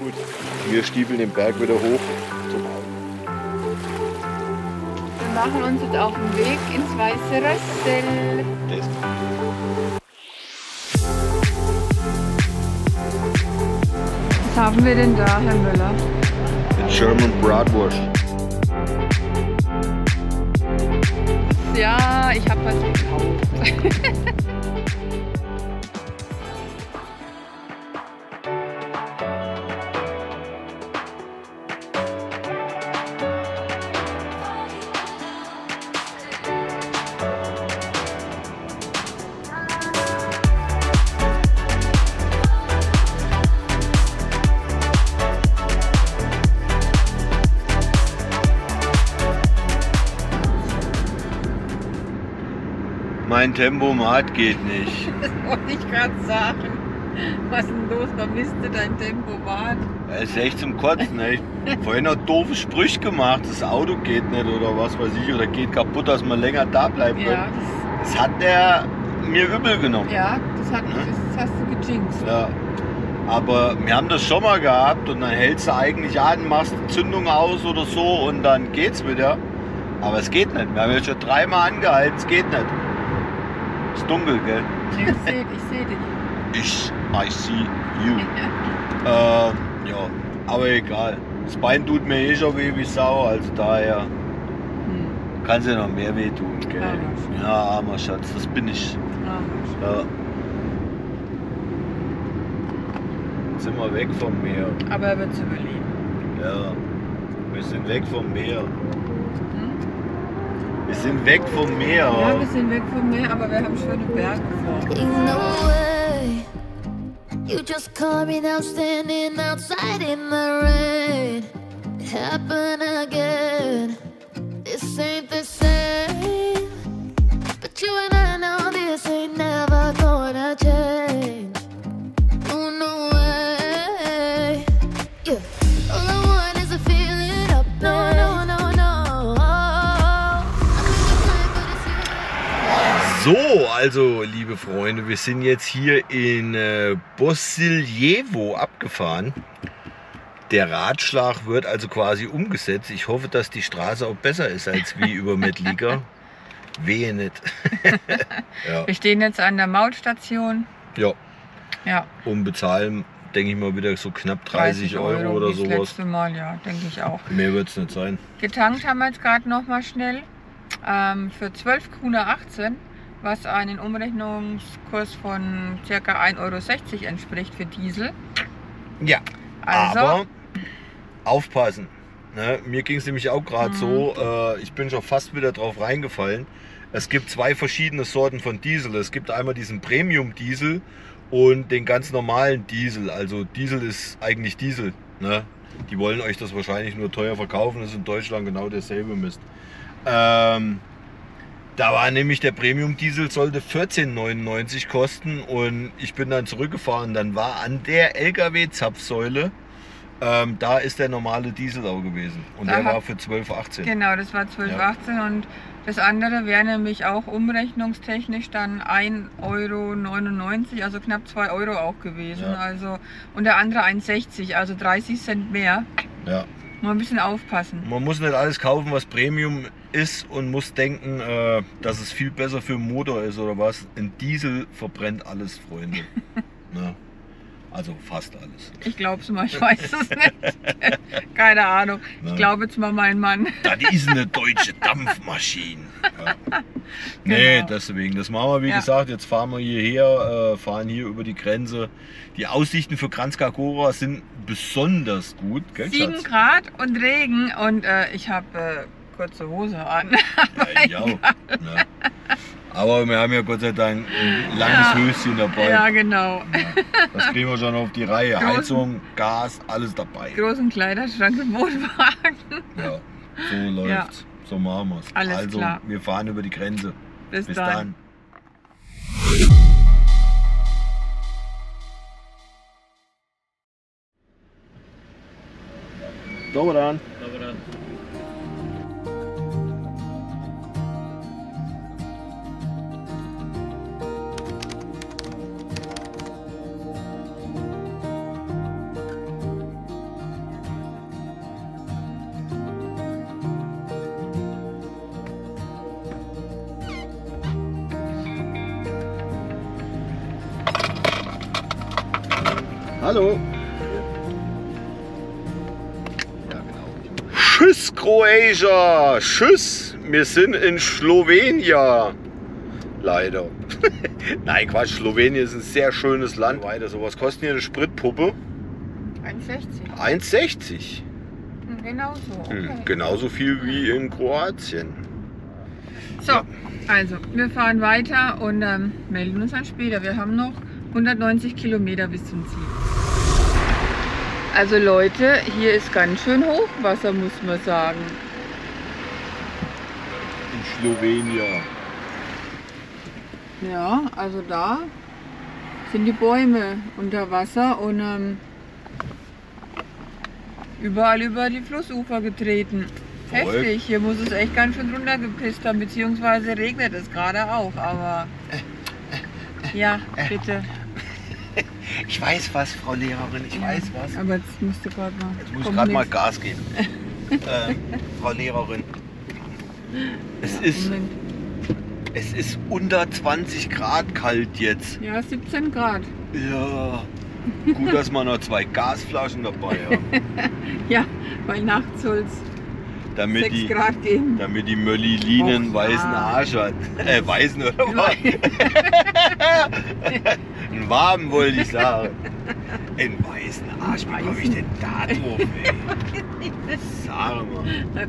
Gut. Wir stiefeln den Berg wieder hoch zum Auto. Wir machen uns jetzt auf den Weg ins Weiße Rössel. Was haben wir denn da, Herr Müller? German Bratwurst. Ja, ich habe was gekauft. Mein Tempomat geht nicht. Das wollte ich gerade sagen. Was ist denn los? Man misste dein Tempomat. Er ist echt zum Kotzen. Ne? Ich hab vorhin noch doofe Sprüche gemacht. Das Auto geht nicht oder was weiß ich. Oder geht kaputt, dass man länger da bleiben wird. Ja, das hat der mir übel genommen. ja, das hast du gejinxt. Ja. Aber wir haben das schon mal gehabt und dann hältst du eigentlich an, machst die Zündung aus oder so und dann geht's wieder. Aber es geht nicht. Wir haben jetzt schon dreimal angehalten, es geht nicht. Es ist dunkel, gell? Ich seh dich. I see you. Ja, aber egal. Das Bein tut mir eh schon weh wie Sau, also daher kann es ja noch mehr weh tun, gell? Ja, armer Schatz, das bin ich. Ja. Jetzt sind wir weg vom Meer. Aber er wird es überleben. Ja, wir sind weg vom Meer. Wir sind weg vom Meer. Ja, wir sind weg vom Meer, aber wir haben schöne Berge vor. No way. You just caught me now standing outside in the rain. It happened again. This ain't the same. But you and I know this ain't never gonna change. Oh, no way. Yeah. All I want is a feeling up there. No, no, no, no. So, also liebe Freunde, wir sind jetzt hier in Bossiljevo abgefahren. Der Ratschlag wird also quasi umgesetzt. Ich hoffe, dass die Straße auch besser ist als wie über Medliga. Wehe nicht. Ja. Wir stehen jetzt an der Mautstation. Ja. Ja. Und bezahlen, denke ich mal, wieder so knapp 30 Euro oder wie das sowas. letzte Mal, ja, denke ich auch. Mehr wird es nicht sein. Getankt haben wir jetzt gerade noch mal schnell für 12,18 Kuna, was einen Umrechnungskurs von ca. 1,60 Euro entspricht für Diesel. Ja, Also, aber aufpassen. Ne? Mir ging es nämlich auch gerade so, ich bin schon fast wieder drauf reingefallen. Es gibt zwei verschiedene Sorten von Diesel. Es gibt einmal diesen Premium-Diesel und den ganz normalen Diesel. Also Diesel ist eigentlich Diesel. Ne? Die wollen euch das wahrscheinlich nur teuer verkaufen. Das ist in Deutschland genau derselbe Mist. Da war nämlich der Premium-Diesel, sollte 14,99 kosten und ich bin dann zurückgefahren. Dann war an der LKW-Zapfsäule, da ist der normale Diesel auch gewesen und der war für 12,18. Genau, das war 12,18 Ja. Und das andere wäre nämlich auch umrechnungstechnisch dann 1,99 Euro, also knapp 2 Euro auch gewesen. Ja. Also, und der andere 1,60 Euro, also 30 Cent mehr. Ja. Mal ein bisschen aufpassen. Man muss nicht alles kaufen, was Premium ist und muss denken, dass es viel besser für den Motor ist oder was. Ein Diesel verbrennt alles, Freunde. Na, also fast alles. Ich glaube es mal, ich weiß es nicht. Keine Ahnung. Na. Ich glaube jetzt mal mein Mann. Das ist eine deutsche Dampfmaschine. Ja. Nee, Genau. deswegen. Das machen wir, wie Ja. gesagt. Jetzt fahren wir hierher, fahren hier über die Grenze. Die Aussichten für Kranjska Gora sind besonders gut. Gell, 7 Schatz? Grad und Regen und ich habe kurze Hose an. Ja, ich auch. Ne? Aber wir haben ja Gott sei Dank ein langes Höschen dabei. Ja, genau. Ja, das kriegen wir schon auf die Reihe. Großen- Heizung, Gas, alles dabei. Großen Kleiderschrank im Wohnwagen. Ja, so läuft's. So machen wir's. Alles also, klar. wir fahren über die Grenze. Bis Bis dann. dann. Dobar dan. Hallo. Ja, genau. Tschüss, Croatia. Tschüss. Wir sind in Slowenien. Leider. Nein, Quatsch. Slowenien ist ein sehr schönes Land. Weiter. So, was kostet hier eine Spritpuppe? 1,60. 1,60. Genau so. Okay. Genauso viel wie in Kroatien. So, also wir fahren weiter und melden uns dann später. Wir haben noch 190 Kilometer bis zum Ziel. Also Leute, hier ist ganz schön Hochwasser, muss man sagen. In Slowenien. Ja, also da sind die Bäume unter Wasser und überall über die Flussufer getreten. Heftig, hier muss es echt ganz schön runtergepisst haben, beziehungsweise regnet es gerade auch, aber ja, bitte. Ich weiß was, Frau Lehrerin, ich weiß was. Aber jetzt musst du gerade mal. Jetzt muss ich gerade mal Gas geben. Frau Lehrerin, es ist unter 20 Grad kalt jetzt. Ja, 17 Grad. Ja, gut, dass wir noch 2 Gasflaschen dabei haben. Ja, weil nachts soll es 6 Grad geben. Damit die Mölli einen weißen Arsch hat. Weißen oder was? Einen warmen wollte ich sagen. Einen weißen Arsch, wie komme ich denn da drauf, ey? Sag mal.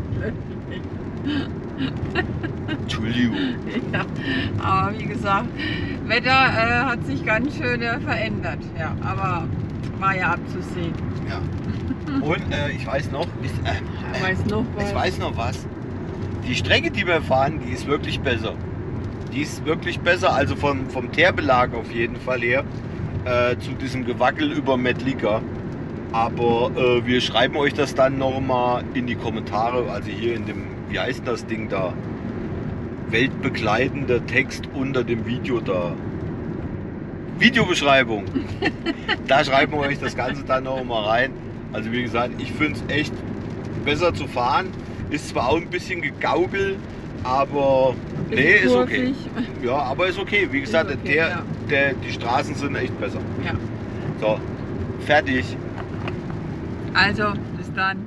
Entschuldigung. Ja, aber wie gesagt, Wetter hat sich ganz schön verändert. Ja, aber war ja abzusehen. Ja. Und ich weiß noch, ich weiß noch was. Die Strecke, die wir fahren, die ist wirklich besser. Die ist wirklich besser, also vom Teerbelag auf jeden Fall her, zu diesem Gewackel über Metlika. Aber wir schreiben euch das dann nochmal in die Kommentare, also hier in dem, wie heißt das Ding da? Weltbegleitender Text unter dem Video da. Videobeschreibung. Da schreiben wir euch das Ganze dann nochmal rein. Also wie gesagt, ich finde es echt besser zu fahren. Ist zwar auch ein bisschen gegaukelt, aber nee, ist okay. Ja, aber ist okay. Wie gesagt, okay, die Straßen sind echt besser. Ja. So, fertig. Also, bis dann.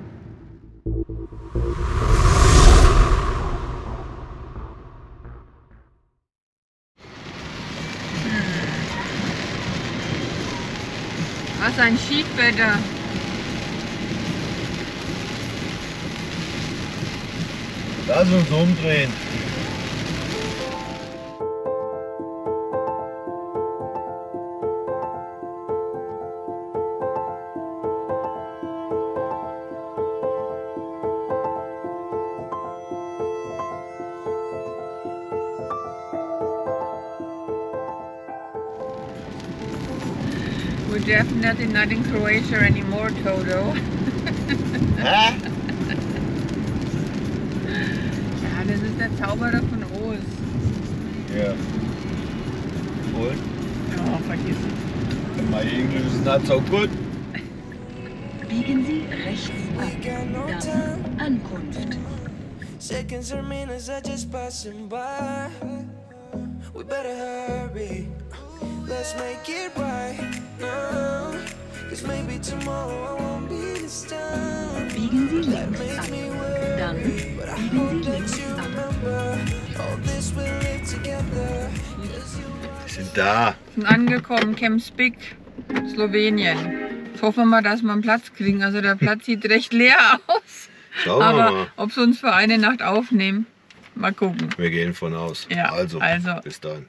Was ein Schiedwetter. Lass uns umdrehen. We're definitely not in Croatia anymore, Toto. Hä? Ja, das ist der Zauberer von Oz. Ja. Und? Ja, vergiss es. My English is not so good. Biegen Sie rechts ab. Dann Ankunft. Seconds or minutes are just passing by. We better hurry. Let's make it right now. 'Cause maybe tomorrow I won't be this time. Biegen Sie links ab. Dann biegen Sie links ab. Wir sind da. Sind angekommen, Camp Spik, Slowenien. Jetzt hoffen wir mal, dass wir einen Platz kriegen. Also der Platz sieht recht leer aus. Schauen wir Aber mal. ob sie uns für eine Nacht aufnehmen, mal gucken. Wir gehen von aus. Ja, also. also. Bis dann.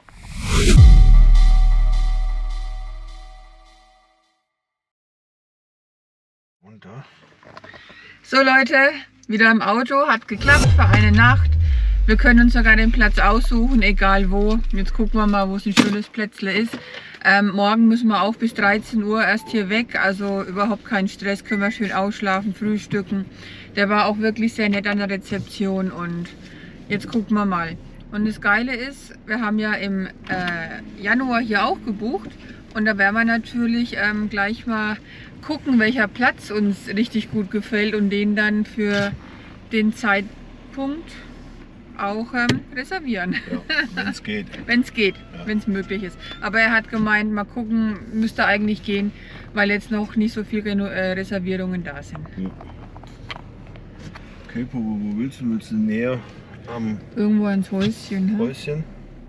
Und da? So Leute, wieder im Auto, hat geklappt für eine Nacht. Wir können uns sogar den Platz aussuchen, egal wo. Jetzt gucken wir mal, wo es ein schönes Plätzle ist. Morgen müssen wir auch bis 13 Uhr erst hier weg, also überhaupt keinen Stress, können wir schön ausschlafen, frühstücken. Der war auch wirklich sehr nett an der Rezeption und jetzt gucken wir mal. Und das Geile ist, wir haben ja im Januar hier auch gebucht und da werden wir natürlich gleich mal gucken, welcher Platz uns richtig gut gefällt und den dann für den Zeitpunkt auch reservieren. Ja, wenn es geht. Wenn es geht, Ja. wenn es möglich ist. Aber er hat gemeint, mal gucken, müsste eigentlich gehen, weil jetzt noch nicht so viele Reservierungen da sind. Ja. Okay, Popo, wo willst du? Willst du näher am Irgendwo ins Häuschen. Hm? Häuschen?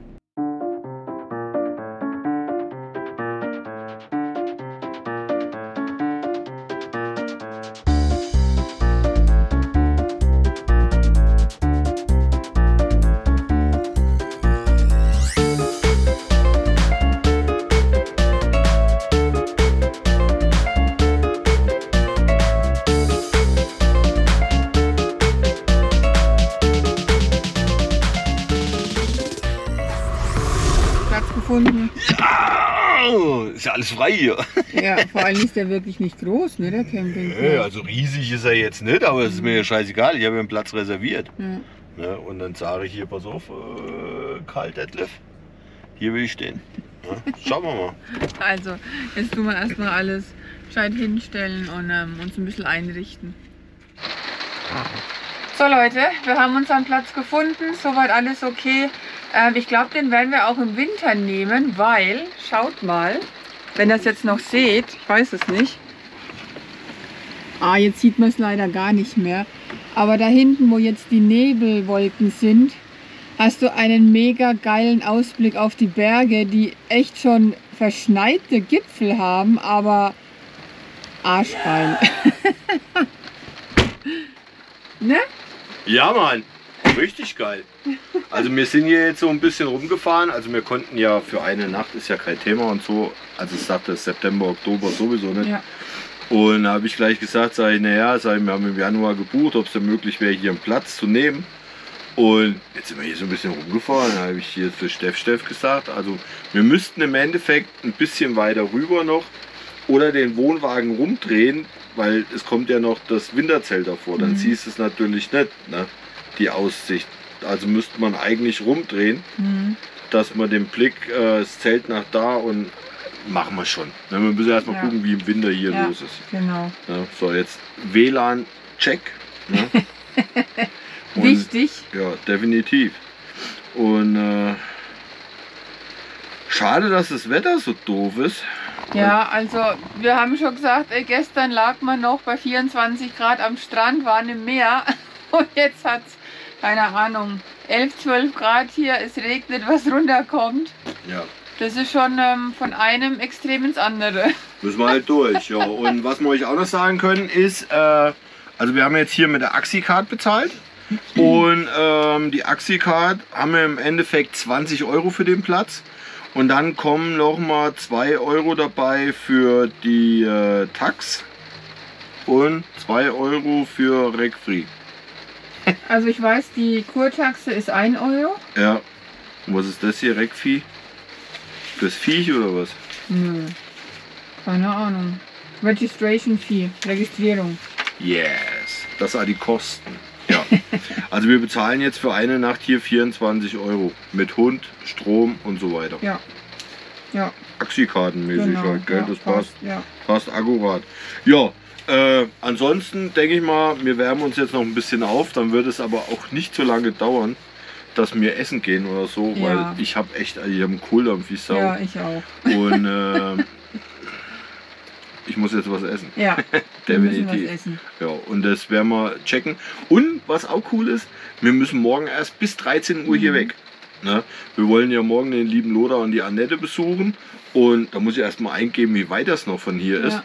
Platz gefunden. Oh, ist ja alles frei hier. Ja, vor allem ist der wirklich nicht groß, ne, der Campingplatz. Ja, also riesig ist er jetzt nicht, aber es ist mir ja scheißegal. Ich habe mir einen Platz reserviert. Ja. Ne? Und dann sage ich hier, pass auf, Karl Detlef, hier will ich stehen. Ja, schauen wir mal. Also, jetzt tun wir erstmal alles gescheit hinstellen und uns ein bisschen einrichten. So Leute, wir haben unseren Platz gefunden, soweit alles okay. Ich glaube, den werden wir auch im Winter nehmen, weil, schaut mal, wenn ihr das jetzt noch seht, ich weiß es nicht. Ah, jetzt sieht man es leider gar nicht mehr. Aber da hinten, wo jetzt die Nebelwolken sind, hast du einen mega geilen Ausblick auf die Berge, die echt schon verschneite Gipfel haben, aber arschgeil. Ne? Ja, Mann, richtig geil. Also wir sind hier jetzt so ein bisschen rumgefahren. Also wir konnten ja für eine Nacht, ist ja kein Thema und so. Also ich sagte September, Oktober sowieso nicht. Ja. Und da habe ich gleich gesagt, naja, wir haben im Januar gebucht, ob es denn möglich wäre, hier einen Platz zu nehmen. Und jetzt sind wir hier so ein bisschen rumgefahren. Da habe ich hier für Steff gesagt, also wir müssten im Endeffekt ein bisschen weiter rüber noch oder den Wohnwagen rumdrehen, weil es kommt ja noch das Winterzelt davor. Dann siehst du es natürlich nicht, ne? Die Aussicht. Also müsste man eigentlich rumdrehen, dass man den Blick, das Zelt nach da und machen wir schon. Ne? Wir müssen erstmal gucken, wie im Winter hier los ist. Genau. Ja, so, jetzt WLAN-Check. Ne? Wichtig. Ja, definitiv. Und schade, dass das Wetter so doof ist. Ja, also wir haben schon gesagt, gestern lag man noch bei 24 Grad am Strand, waren im Meer und jetzt hat es, keine Ahnung, 11, 12 Grad hier, es regnet, was runterkommt. Ja. Das ist schon von einem Extrem ins andere. Müssen wir halt durch. Ja. Und was wir euch auch noch sagen können ist, also wir haben jetzt hier mit der Axicard bezahlt. Und die Axicard haben wir im Endeffekt 20 Euro für den Platz. Und dann kommen noch mal 2 Euro dabei für die Tax und 2 Euro für Recfree. Also ich weiß, die Kurtaxe ist 1 Euro. Ja. Und was ist das hier, Recfree? Fürs Viech oder was? Nö, keine Ahnung. Registration Fee, Registrierung. Yes, das sind die Kosten. Ja. Also wir bezahlen jetzt für eine Nacht hier 24 Euro mit Hund, Strom und so weiter. Ja. Ja. Taxikartenmäßig Genau, halt, gell? ja, Das passt. Ja. Passt akkurat. Ja, ansonsten denke ich mal, wir wärmen uns jetzt noch ein bisschen auf, dann wird es aber auch nicht so lange dauern, dass wir essen gehen oder so, Ja. weil ich habe echt, ich habe einen Kohldampf wie Sau. Ja, ich auch. Und ich muss jetzt was essen. Ja, wir müssen was Definitiv. essen. Ja, und das werden wir checken. Und was auch cool ist, wir müssen morgen erst bis 13 Uhr hier weg. Ne? Wir wollen ja morgen den lieben Lothar und die Annette besuchen. Und da muss ich erstmal eingeben, wie weit das noch von hier ist.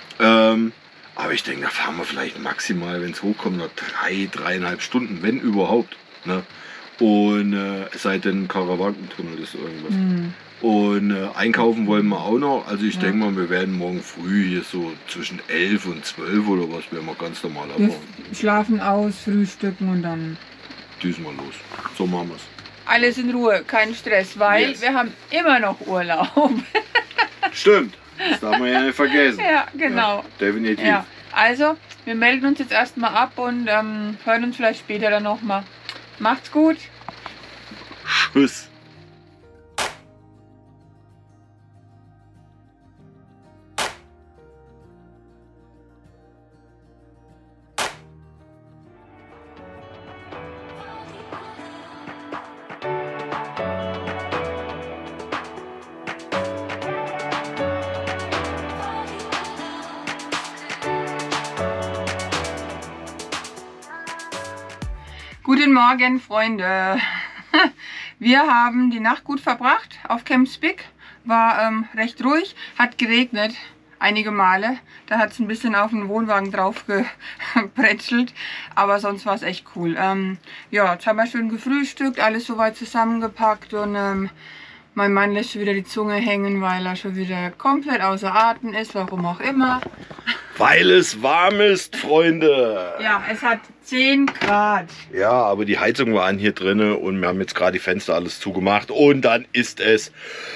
Aber ich denke, da fahren wir vielleicht maximal, wenn es hochkommt, noch 3,5 Stunden, wenn überhaupt. Ne? Und es sei denn, Karawankentunnel ist irgendwas. Und einkaufen wollen wir auch noch. Also ich denke mal, wir werden morgen früh hier so zwischen 11 und 12 oder was, werden wir ganz normal Wir abhauen. schlafen aus, frühstücken und dann Düsen wir los. So machen wir es. alles in Ruhe, kein Stress, weil Yes. wir haben immer noch Urlaub. Stimmt, das darf man ja nicht vergessen. Ja, genau. Ja, definitiv. Ja, also wir melden uns jetzt erstmal ab und hören uns vielleicht später dann nochmal. Macht's gut. Tschüss. Guten Morgen, Freunde. Wir haben die Nacht gut verbracht auf Camp Spik. War recht ruhig, hat geregnet einige Male. Da hat es ein bisschen auf den Wohnwagen drauf geprätschelt, aber sonst war es echt cool. Ja, jetzt haben wir schön gefrühstückt, alles soweit zusammengepackt und mein Mann lässt schon wieder die Zunge hängen, weil er schon wieder komplett außer Atem ist, warum auch immer. Weil es warm ist, Freunde. Ja, es hat 10 Grad. Ja, aber die Heizung war an hier drinne und wir haben jetzt gerade die Fenster alles zugemacht und dann ist es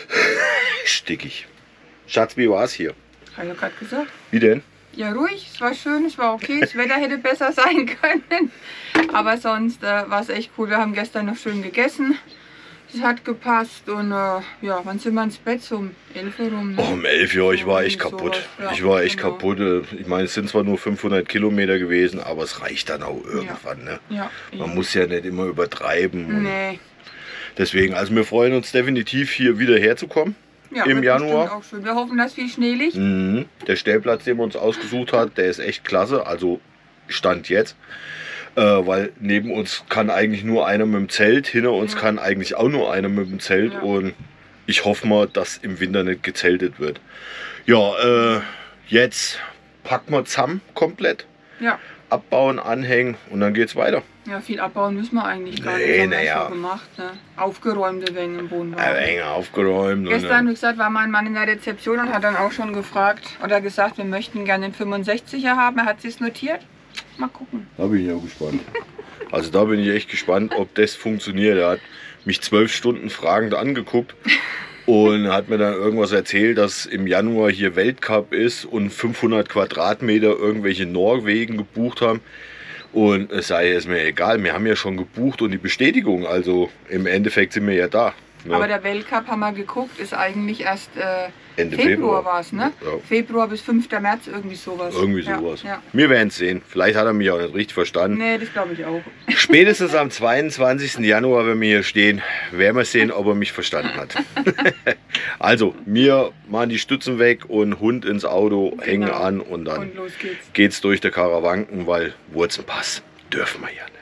stickig. Schatz, wie war es hier? Habe ich gerade gesagt. Wie denn? Ja, ruhig, es war schön, es war okay, das Wetter hätte besser sein können. Aber sonst war es echt cool. Wir haben gestern noch schön gegessen. Es hat gepasst und ja, wann sind wir ins Bett? So um 11 Uhr rum. Ne? Oh, um 11 Uhr, ich war echt kaputt. Ja, ich war echt genau. kaputt. Ich meine, es sind zwar nur 500 Kilometer gewesen, aber es reicht dann auch irgendwann. Ne? Ja, Man muss ja nicht immer übertreiben. Und nee. deswegen, also wir freuen uns definitiv hier wieder herzukommen. Ja, Im wird Januar. bestimmt auch schön. Wir hoffen, dass viel Schnee liegt. Mhm. Der Stellplatz, den wir uns ausgesucht hat, der ist echt klasse. Also Stand jetzt. Weil neben uns kann eigentlich nur einer mit dem Zelt, hinter uns kann eigentlich auch nur einer mit dem Zelt und ich hoffe mal, dass im Winter nicht gezeltet wird. Ja, jetzt packen wir zusammen komplett, Ja. abbauen, anhängen und dann geht's weiter. Ja, viel abbauen müssen wir eigentlich gar nicht. Nee, Das haben wir naja. schon gemacht. Ne? Aufgeräumte Wände im Wohnwagen. Enger aufgeräumt. Gestern, wie gesagt, war mein Mann in der Rezeption und hat dann auch schon gefragt oder gesagt, wir möchten gerne den 65er haben. Er hat sich notiert. Mal gucken. Da bin ich auch gespannt. Also da bin ich echt gespannt, ob das funktioniert. Er hat mich 12 Stunden fragend angeguckt und hat mir dann irgendwas erzählt, dass im Januar hier Weltcup ist und 500 Quadratmeter irgendwelche Norwegen gebucht haben. Und es sei es mir egal, wir haben ja schon gebucht und die Bestätigung, also im Endeffekt sind wir ja da. Ne? Aber der Weltcup, haben wir geguckt, ist eigentlich erst Ende Februar war es, ne? Ja. Februar bis 5. März, irgendwie sowas. Irgendwie sowas. Ja. Wir werden es sehen. Vielleicht hat er mich auch nicht richtig verstanden. Nee, das glaube ich auch. Spätestens am 22. Januar, wenn wir hier stehen, werden wir sehen, ob er mich verstanden hat. Also, wir machen die Stützen weg und Hund ins Auto, hängen an und dann Und los geht's. geht's durch der Karawanken, weil Wurzelpass dürfen wir ja nicht.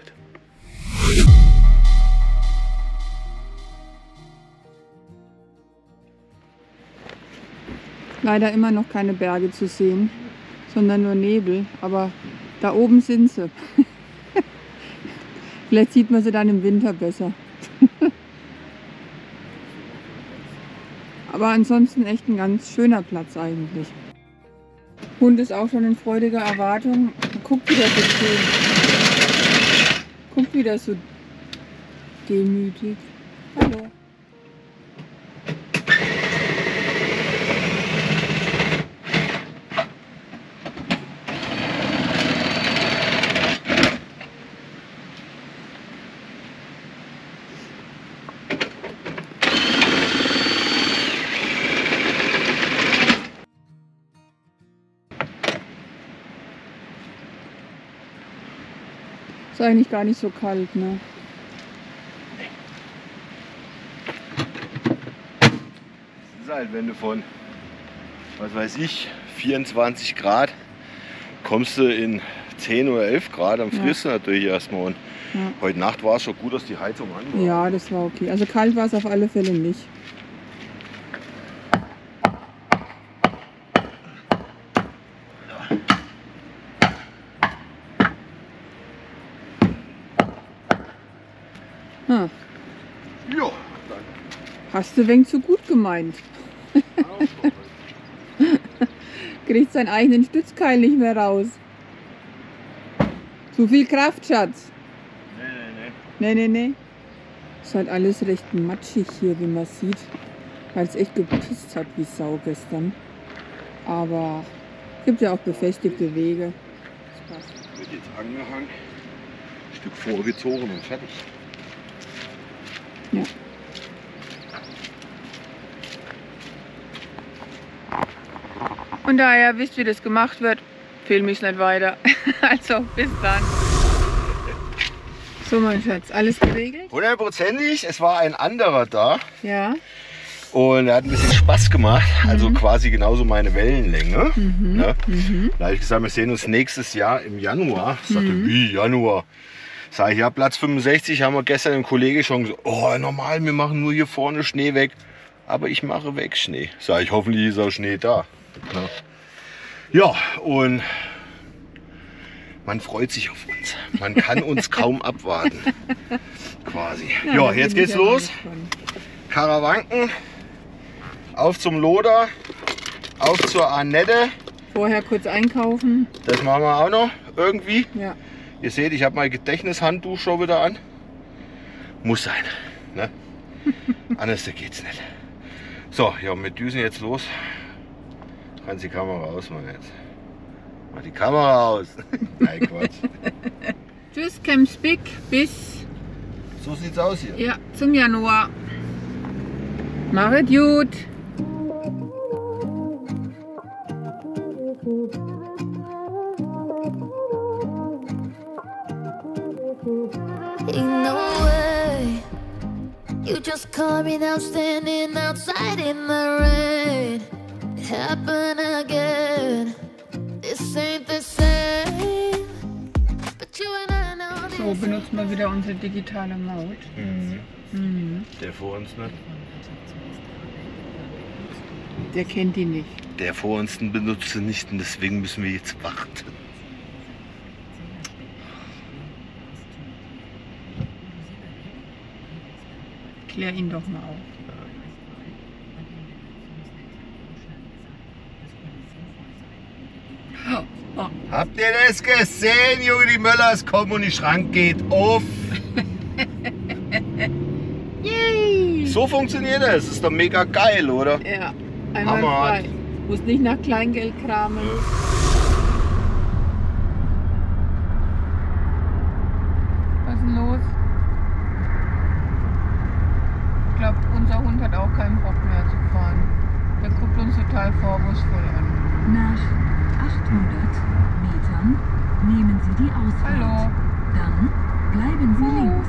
Leider immer noch keine Berge zu sehen, sondern nur Nebel. Aber da oben sind sie. Vielleicht sieht man sie dann im Winter besser. Aber ansonsten echt ein ganz schöner Platz eigentlich. Hund ist auch schon in freudiger Erwartung. Guckt wieder so schön. Guckt wieder so demütig. Hallo. Ist eigentlich gar nicht so kalt, ne? Das ist halt, wenn du von, was weiß ich, 24 Grad kommst du in 10 oder 11 Grad, dann frierst du natürlich erstmal. Und heute Nacht war es schon gut, dass die Heizung an war. Ja, das war okay. Also kalt war es auf alle Fälle nicht. Hm. Ja, Hast du wenig zu gut gemeint. Kriegt seinen eigenen Stützkeil nicht mehr raus. Zu viel Kraft, Schatz. Nee. Ist halt alles recht matschig hier, wie man sieht. Weil es echt gepisst hat wie Sau gestern. Aber es gibt ja auch befestigte Wege. Das passt. Wird jetzt angehangen, ein Stück vorgezogen und fertig. Ja. Und da ihr wisst, wie das gemacht wird, filme ich es nicht weiter. Also bis dann. So mein Schatz, alles geregelt? 100%ig, es war ein anderer da Ja. und er hat ein bisschen Spaß gemacht, also quasi genauso meine Wellenlänge. Ne? Da habe ich gesagt, wir sehen uns nächstes Jahr im Januar. Ich sagte, wie Januar? Sag ich, ja, Platz 65 haben wir gestern dem Kollege schon gesagt, oh, normal, wir machen nur hier vorne Schnee weg. Aber ich mache weg Schnee. Sag ich, hoffentlich ist auch Schnee da. Ja, und man freut sich auf uns. Man kann uns kaum abwarten. Quasi. Ja, jetzt geht's los. Karawanken. Auf zum Loder. Auf zur Annette. Vorher kurz einkaufen. Das machen wir auch noch irgendwie. Ja. Ihr seht, ich habe mein Gedächtnishandtuch schon wieder an. Muss sein. Ne? Anders geht's nicht. So, ja, wir düsen jetzt los. Kannst die Kamera ausmachen jetzt. Mach die Kamera aus. Nein, Quatsch. Tschüss, Camp Spick. Bis So sieht's aus hier. ja, zum Januar. Machet gut. Ain't no way. You just caught me now standing outside in the rain. It happened again. This ain't the same. But you and I know this. So, benutzen wir wieder unsere digitale Mode. Der vor uns nicht. Der kennt die nicht. Der vor uns den benutzt sie nicht und deswegen müssen wir jetzt warten. Klär ihn doch mal auf. Oh, Habt ihr das gesehen, Junge? Die Möllers kommen und der Schrank geht auf. yay! So funktioniert das. Das ist doch mega geil, oder? Ja, einmal Hammer. frei. Muss nicht nach Kleingeld kramen. Was ist denn los? Ich glaube, unser Hund hat auch keinen Bock mehr zu fahren. Der guckt uns total vorwurfsvoll an. Nach 800 Metern nehmen Sie die Ausfahrt. Hallo. Dann bleiben Sie links.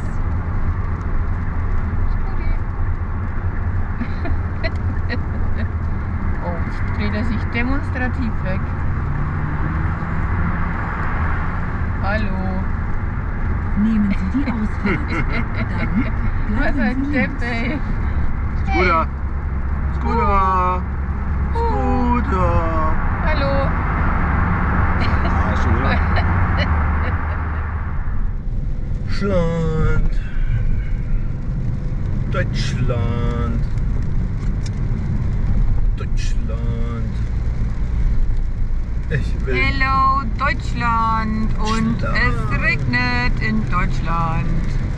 Oh, jetzt dreht er sich demonstrativ weg. Hallo. Nehmen Sie die Ausfahrt. Dann Was bleiben ein Sie Depp, links. ey. Scooter! Scooter! Scooter! Hallo. Arsch, oder? Deutschland! Deutschland! Deutschland! Ich will. Hello Deutschland und Deutschland. es regnet in Deutschland.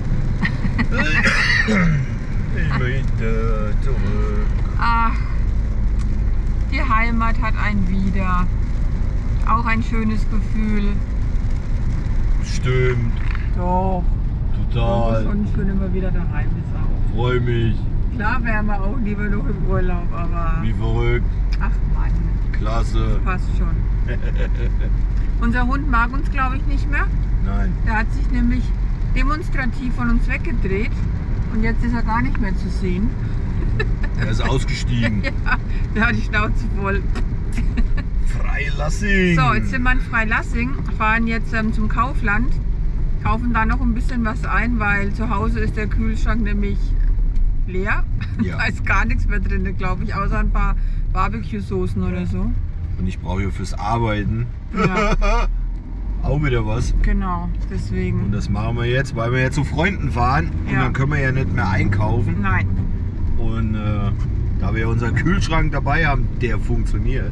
Ich möchte zurück. Ach, die Heimat hat einen wieder. Auch ein schönes Gefühl. Stimmt, Doch. total. Schon schön immer wieder daheim ist auch. Freu mich. Klar wären wir auch lieber noch im Urlaub, aber Wie verrückt. ach Mann, Klasse. passt schon. Unser Hund mag uns, glaube ich, nicht mehr. Nein. Der hat sich nämlich demonstrativ von uns weggedreht und jetzt ist er gar nicht mehr zu sehen. Er ist ausgestiegen. Ja, der hat die Schnauze voll. Freilassing. So, jetzt sind wir in Freilassing, fahren jetzt zum Kaufland, kaufen da noch ein bisschen was ein, weil zu Hause ist der Kühlschrank nämlich leer. Ja. Da ist gar nichts mehr drin, glaube ich, außer ein paar Barbecue-Soßen oder so. Und ich brauche ja fürs Arbeiten Ja, auch wieder was. genau, Und deswegen. das machen wir jetzt, weil wir ja zu Freunden fahren. Und Ja. dann können wir ja nicht mehr einkaufen. Nein, Und da wir unseren Kühlschrank dabei haben, der funktioniert,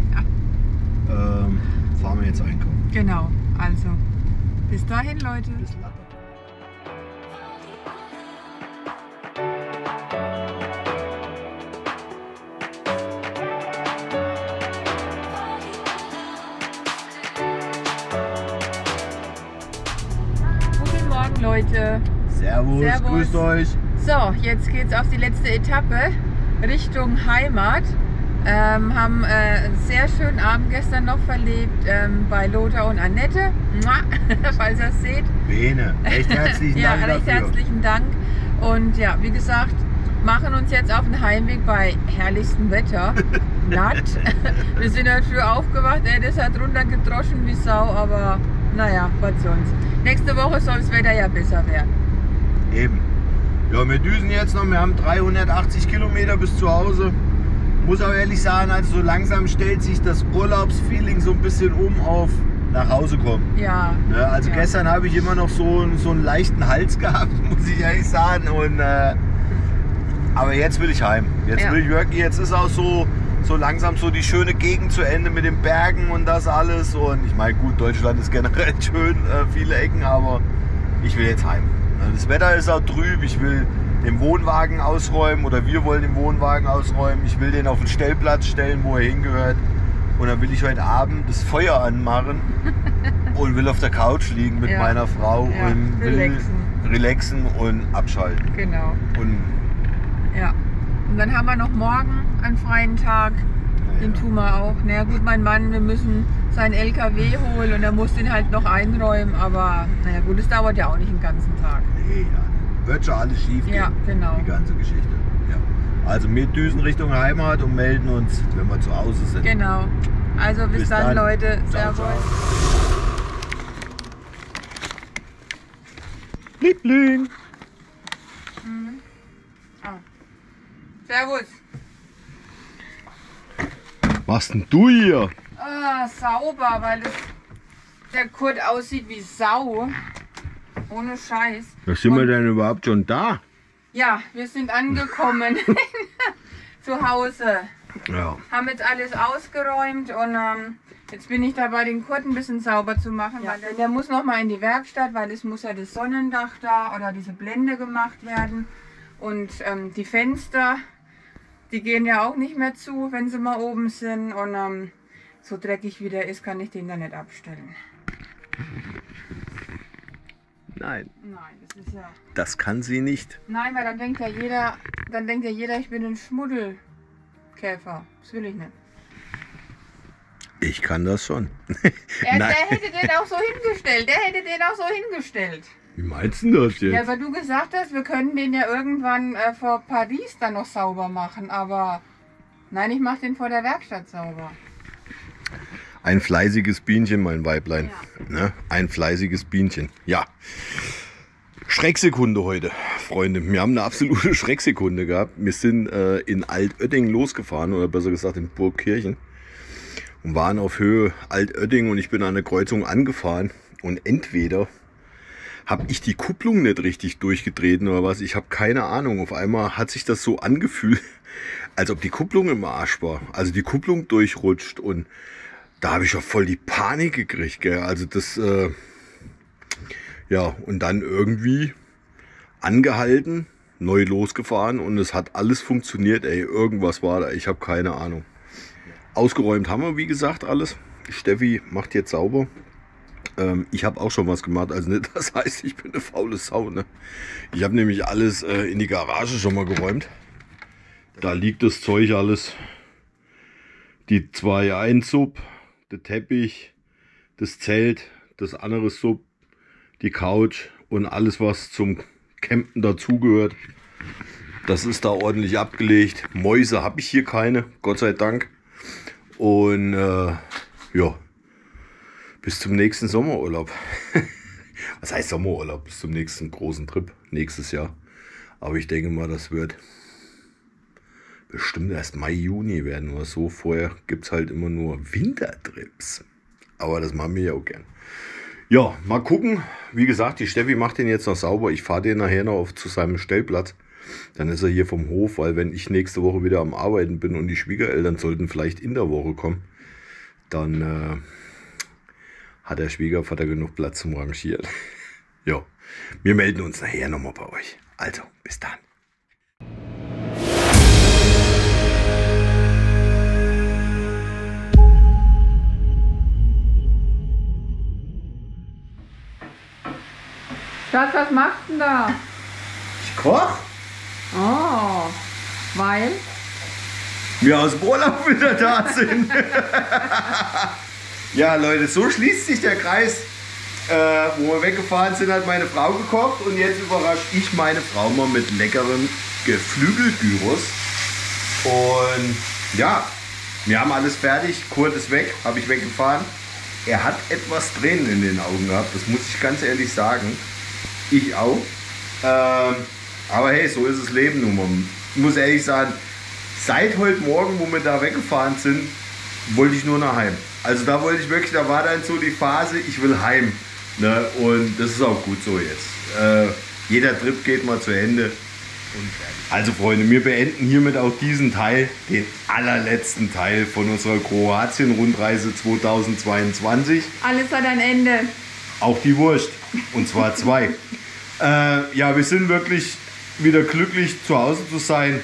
fahren wir jetzt einkaufen. genau, also bis dahin, Leute. Guten Morgen, Leute. Servus, Servus. grüßt euch. So, jetzt geht's auf die letzte Etappe Richtung Heimat. Haben einen sehr schönen Abend gestern noch verlebt bei Lothar und Annette. Mua, falls ihr es seht. Bene, recht herzlichen Ja, Dank recht dafür. herzlichen Dank. Und ja, wie gesagt, machen uns jetzt auf den Heimweg bei herrlichstem Wetter. Natt. Wir sind halt früh aufgewacht, das hat runtergedroschen wie Sau, aber naja, was sonst. Nächste Woche soll das Wetter ja besser werden. Eben. Ja, wir düsen jetzt noch, wir haben 380 Kilometer bis zu Hause. Muss auch ehrlich sagen, also so langsam stellt sich das Urlaubsfeeling so ein bisschen auf nach Hause kommen. Ja. Ne, also ja. Gestern habe ich immer noch so einen leichten Hals gehabt, muss ich ehrlich sagen. Und, aber jetzt will ich heim. Jetzt will ich wirklich, jetzt ist auch so langsam so die schöne Gegend zu Ende mit den Bergen und das alles. Und ich meine, gut, Deutschland ist generell schön, viele Ecken, aber ich will jetzt heim. Das Wetter ist auch trüb, ich will den Wohnwagen ausräumen oder wir wollen den Wohnwagen ausräumen. Ich will den auf den Stellplatz stellen, wo er hingehört. Und dann will ich heute Abend das Feuer anmachen und will auf der Couch liegen mit meiner Frau und will relaxen und abschalten. Genau. Und Und dann haben wir noch morgen einen freien Tag. Den tun wir auch. Na ja, gut, mein Mann, wir müssen seinen LKW holen und er muss den halt noch einräumen. Aber naja gut, es dauert ja auch nicht den ganzen Tag. Nee, wird schon alles schief gehen. Ja, genau. Die ganze Geschichte. Ja. Also wir düsen Richtung Heimat und melden uns, wenn wir zu Hause sind. Genau. Also bis dann, Leute. Ciao, Servus. Liebling. Servus. Was machst denn du hier? Sauber, weil der Kurt aussieht wie Sau. Ohne Scheiß. Was sind wir denn überhaupt schon da? Ja, wir sind angekommen zu Hause. Ja. Haben jetzt alles ausgeräumt und jetzt bin ich dabei, den Kurt ein bisschen sauber zu machen. Weil der muss noch mal in die Werkstatt, weil es muss ja das Sonnendach da oder diese Blende gemacht werden. Und die Fenster, die gehen ja auch nicht mehr zu, wenn sie mal oben sind. Und so dreckig wie der ist, kann ich den da nicht abstellen. Nein. Nein, das ist ja... Das kann sie nicht. Nein, weil dann denkt ja jeder, ich bin ein Schmuddelkäfer. Das will ich nicht. Ich kann das schon. Der hätte den auch so hingestellt. Wie meinst du das jetzt? Ja, weil du gesagt hast, wir können den ja irgendwann vor Paris dann noch sauber machen, aber nein, ich mache den vor der Werkstatt sauber. Ein fleißiges Bienchen, mein Weiblein. Ja. Ne? Ein fleißiges Bienchen. Ja. Schrecksekunde heute, Freunde. Wir haben eine absolute Schrecksekunde gehabt. Wir sind in Altötting losgefahren, oder besser gesagt in Burgkirchen. Und waren auf Höhe Altötting und ich bin an der Kreuzung angefahren. Und entweder habe ich die Kupplung nicht richtig durchgetreten oder was. Ich habe keine Ahnung. Auf einmal hat sich das so angefühlt, als ob die Kupplung im Arsch war. Also die Kupplung durchrutscht und da habe ich ja voll die Panik gekriegt, gell? Also das, ja, und dann irgendwie angehalten, neu losgefahren und es hat alles funktioniert, ey, irgendwas war da, ich habe keine Ahnung. Ausgeräumt haben wir, wie gesagt, alles. Steffi macht jetzt sauber. Ich habe auch schon was gemacht, also nicht, das heißt, ich bin eine faule Sau, ne? Ich habe nämlich alles in die Garage schon mal geräumt. Da liegt das Zeug alles. Die 2 Einsub, der Teppich, das Zelt, das andere Sub, die Couch und alles, was zum Campen dazugehört. Das ist da ordentlich abgelegt. Mäuse habe ich hier keine, Gott sei Dank. Und ja, bis zum nächsten Sommerurlaub. Was heißt Sommerurlaub? Bis zum nächsten großen Trip nächstes Jahr. Aber ich denke mal, das wird bestimmt erst Mai, Juni werden oder so. Vorher gibt es halt immer nur Wintertrips. Aber das machen wir ja auch gern. Ja, mal gucken. Wie gesagt, die Steffi macht den jetzt noch sauber. Ich fahre den nachher noch zu seinem Stellplatz. Dann ist er hier vom Hof, weil wenn ich nächste Woche wieder am Arbeiten bin und die Schwiegereltern sollten vielleicht in der Woche kommen, dann hat der Schwiegervater genug Platz zum Rangieren. Ja, wir melden uns nachher nochmal bei euch. Also, bis dann. Schatz, was machst du denn da? Ich koch? Oh, weil? Wir aus dem Urlaub wieder da sind. Ja, Leute, so schließt sich der Kreis. Wo wir weggefahren sind, hat meine Frau gekocht und jetzt überrasche ich meine Frau mal mit leckerem Geflügelgyros. Und ja, wir haben alles fertig. Kurt ist weg, habe ich weggefahren. er hat etwas Tränen in den Augen gehabt, das muss ich ganz ehrlich sagen. Ich auch. Aber hey, so ist das Leben nun mal. Ich muss ehrlich sagen, seit heute Morgen, wo wir da weggefahren sind, wollte ich nur nach Heim. Also da wollte ich wirklich, da war dann so die Phase, ich will heim. Ne? Und das ist auch gut so jetzt. Jeder Trip geht mal zu Ende. Also Freunde, wir beenden hiermit auch diesen Teil, den allerletzten Teil von unserer Kroatien-Rundreise 2022. Alles hat ein Ende. Auch die Wurst. Und zwar 2. Ja, wir sind wirklich wieder glücklich, zu Hause zu sein.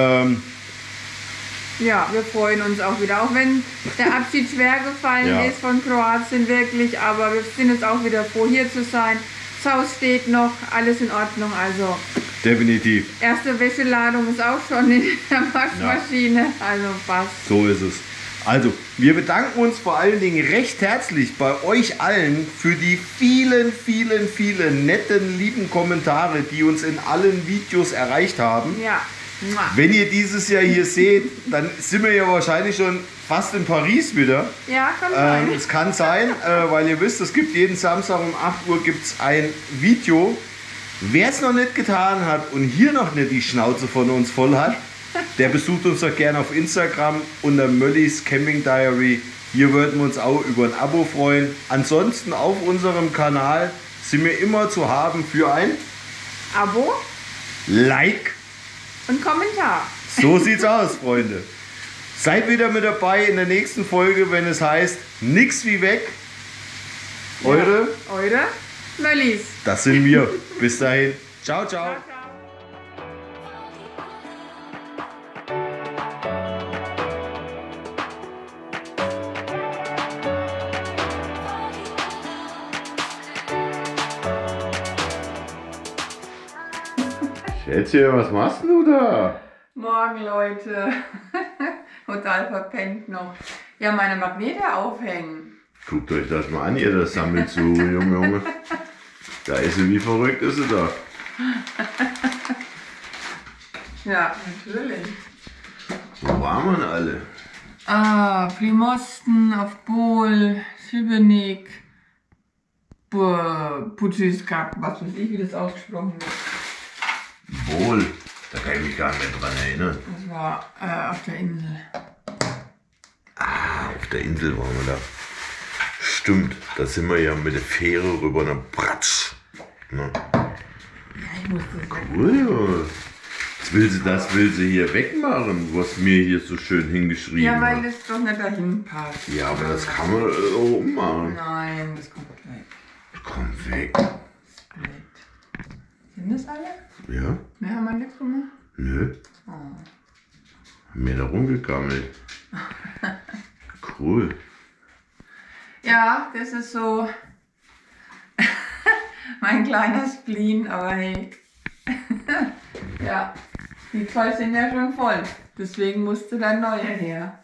Ja, wir freuen uns auch wieder. Auch wenn der Abschied schwer gefallen ist von Kroatien, wirklich. Aber wir sind jetzt auch wieder froh, hier zu sein. Das Haus steht noch, alles in Ordnung. Also Definitiv. erste Wäscheladung ist auch schon in der Waschmaschine. Also passt. So ist es. Also, wir bedanken uns vor allen Dingen recht herzlich bei euch allen für die vielen, vielen, vielen netten, lieben Kommentare, die uns in allen Videos erreicht haben. Ja. Wenn ihr dieses Jahr hier seht, dann sind wir ja wahrscheinlich schon fast in Paris wieder. Ja, kann sein. Es kann sein, weil ihr wisst, es gibt jeden Samstag um 8 Uhr gibt's ein Video. Wer es noch nicht getan hat und hier noch nicht die Schnauze von uns voll hat, der besucht uns doch gerne auf Instagram unter Möllis Camping Diary. Hier würden wir uns auch über ein Abo freuen. Ansonsten auf unserem Kanal sind wir immer zu haben für ein Abo Like. und Kommentar. So sieht's aus, Freunde. Seid wieder mit dabei in der nächsten Folge, wenn es heißt, nix wie weg. Eure Möllis. Das sind wir. Bis dahin. Ciao, ciao. Schätzchen, was machst du da? Morgen, Leute. Total verpennt noch. Ja, meine Magnete aufhängen. Guckt euch das mal an, ihr das sammelt so, Junge. Da ist sie, wie verrückt ist sie da. Ja, natürlich. Wo waren wir alle? Primosten, auf Bol, Šibenik, Pučiška, was weiß ich, wie das ausgesprochen wird. Wohl. Da kann ich mich gar nicht mehr dran erinnern. Das war auf der Insel. Auf der Insel waren wir da. Stimmt, da sind wir ja mit der Fähre rüber nach Bratsch. Ne? Ja, ich musste es Cool, ja. Das will sie hier wegmachen, was mir hier so schön hingeschrieben Ja, weil hat. das doch nicht dahin passt. Ja, aber das kann man auch ummachen. Nein, das kommt weg. Komm weg. Split. Sind das alle? Ja? Mehr haben wir nichts gemacht? Nö. Oh. Haben wir da rumgegammelt. Cool. Ja, das ist so mein kleiner Spleen, aber hey. Ja, die 2 sind ja schon voll. Deswegen musste dann neue her.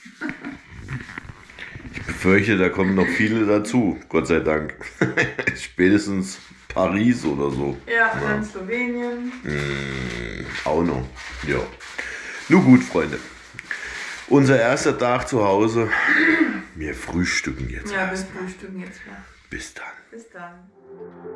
Ich befürchte, da kommen noch viele dazu, Gott sei Dank. Spätestens Paris oder so. Ja, dann Slowenien. Auch noch. Ja. Nun gut, Freunde. Unser erster Tag zu Hause. Wir frühstücken jetzt. Ja, wir erstmal. frühstücken jetzt mal. Bis dann. Bis dann.